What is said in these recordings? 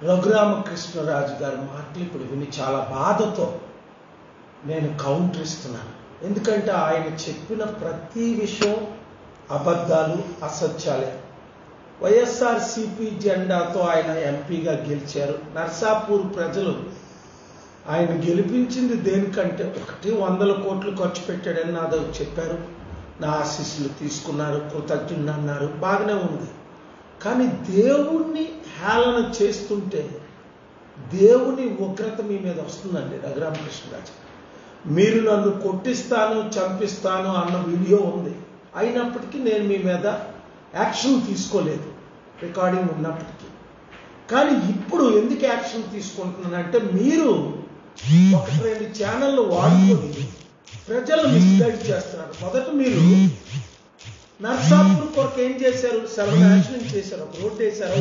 రఘురామకృష్ణరాజు గారి మాటలు ఇప్పుడు విని చాలా బాధతో నేను కౌంటర్ ఇస్తున్నాను. ఎందుకంటే ఆయన చెప్పిన ప్రతి విషయం అబద్ధాలు, అసత్యాలే. వైఎస్ఆర్సీపీ జెండాతో ఆయన ఎంపీగా గెలిచారు. నర్సాపూర్ ప్రజలు ఆయన గెలిపించింది దేనికంటే 100 కోట్లు ఖర్చు పెట్టాడని నాదో చెప్పారు. నా ఆశీస్సులు తీసుకున్నారు, కృతజ్ఞుడు అన్నారు, బాగానే ఉంది. కానీ దేవుణ్ణి హేళన చేస్తుంటే దేవుని ఉగ్రత మీ మీద వస్తుందండి. రఘురామకృష్ణరాజు, మీరు నన్ను కొట్టిస్తాను, చంపిస్తాను అన్న వీడియో ఉంది. అయినప్పటికీ నేను మీ మీద యాక్షన్ తీసుకోలేదు, రికార్డింగ్ ఉన్నప్పటికీ. కానీ ఇప్పుడు ఎందుకు యాక్షన్ తీసుకుంటున్నానంటే, మీరు 1-2 ఛానళ్ళు వాడుకొని ప్రజలు మిస్గైడ్ చేస్తున్నారు. మొదట మీరు నర్సాపూర్ కొరకు ఏం చేశారు? సర్వనాశనం చేశారు, ఒక రోడ్డు వేశారు.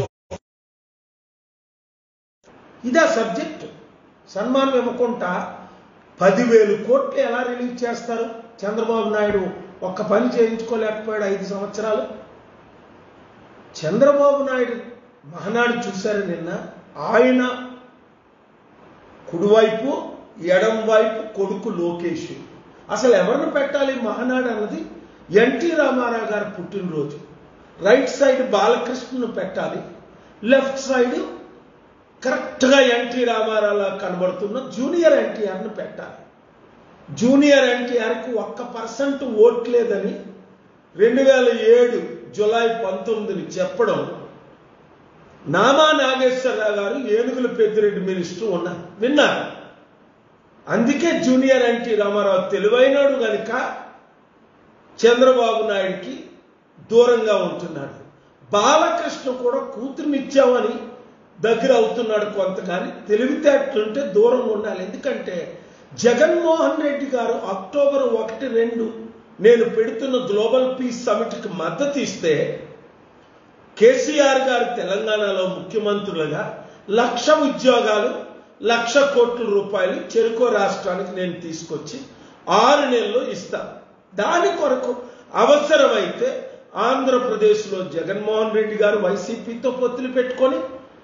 ఇదా సబ్జెక్ట్. సన్మానం ఇవ్వకుండా 10,000 కోట్లు ఎలా రిలీజ్ చేస్తారు? చంద్రబాబు నాయుడు ఒక్క పని చేయించుకోలేకపోయాడు 5 సంవత్సరాలు. చంద్రబాబు నాయుడు మహానాడు చూశారు నిన్న. ఆయన కుడివైపు, ఎడం వైపు కొడుకు లోకేష్. అసలు ఎవరిని పెట్టాలి మహానాడు అన్నది? ఎన్టీ రామారావు గారు పుట్టినరోజు. రైట్ సైడ్ బాలకృష్ణను పెట్టాలి, లెఫ్ట్ సైడ్ కరెక్ట్గా ఎన్టీ రామారావులా కనబడుతున్న జూనియర్ ఎన్టీఆర్ను పెట్టాలి. జూనియర్ ఎన్టీఆర్కి 1% ఓట్ లేదని 2007 జూలై 19 చెప్పడం నామా నాగేశ్వరరావు గారు ఏనుగుల పెద్దిరెడ్డి మినిస్టర్ ఉన్నారు, విన్నారు. అందుకే జూనియర్ ఎన్టీ రామారావు తెలివైనడు కనుక చంద్రబాబు నాయుడికి దూరంగా ఉంటున్నాడు. బాలకృష్ణ కూడా కూతురునిచ్చామని దగ్గర అవుతున్నాడు కొంత. కానీ తెలివితేటలుంటే దూరం ఉండాలి. ఎందుకంటే జగన్మోహన్ రెడ్డి గారు అక్టోబర్ 1, 2 నేను పెడుతున్న గ్లోబల్ పీస్ సమిట్కి మద్దతు ఇస్తే, కేసీఆర్ గారు తెలంగాణలో ముఖ్యమంత్రులుగా 1,00,000 ఉద్యోగాలు, 1,00,000 కోట్ల రూపాయలు చెరుకో రాష్ట్రానికి నేను తీసుకొచ్చి 6 నెలల్లో ఇస్తాను. దాని కొరకు అవసరమైతే ఆంధ్రప్రదేశ్లో జగన్మోహన్ రెడ్డి గారు వైసీపీతో పొత్తులు పెట్టుకొని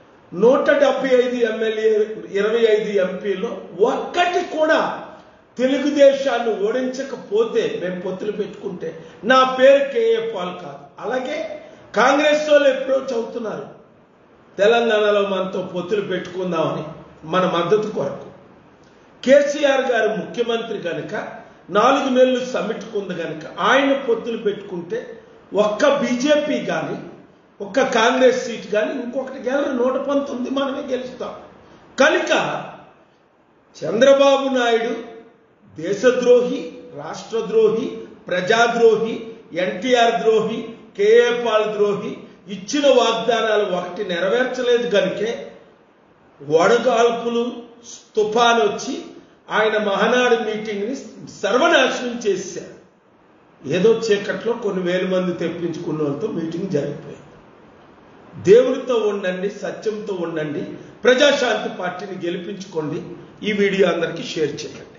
175 ఎమ్మెల్యే, 25 ఎంపీలో ఒక్కటి కూడా తెలుగుదేశాన్ని ఓడించకపోతే, మేము పొత్తులు పెట్టుకుంటే నా పేరు కేఏ పాల్ కాదు. అలాగే కాంగ్రెస్ వాళ్ళు అప్రోచ్ అవుతున్నారు తెలంగాణలో మనతో పొత్తులు పెట్టుకుందామని మన మద్దతు కొరకు. కేసీఆర్ గారు ముఖ్యమంత్రి కనుక 4 నెలలు సమిట్కు ఉంది కనుక ఆయన పొత్తులు పెట్టుకుంటే ఒక్క బీజేపీ కానీ, ఒక్క కాంగ్రెస్ సీట్ కానీ ఇంకొకటి గెలరు. 119 మనమే గెలుస్తాం. కనుక చంద్రబాబు నాయుడు దేశద్రోహి, రాష్ట్రద్రోహి, ప్రజాద్రోహి, ఎన్టీఆర్ ద్రోహి, కేఏ పాల్ ద్రోహి. ఇచ్చిన వాగ్దానాలు ఒకటి నెరవేర్చలేదు కనుకే వడగాల్పులు, తుఫాన్ వచ్చి ఆయన మహానాడు మీటింగ్ని సర్వనాశనం చేశారు. ఏదో చీకట్లో కొన్ని వేల మంది తెప్పించుకున్న వాళ్ళతో మీటింగ్ జరిగిపోయింది. దేవునితో ఉండండి, సత్యంతో ఉండండి, ప్రజాశాంతి పార్టీని గెలిపించుకోండి. ఈ వీడియో అందరికీ షేర్ చేయండి.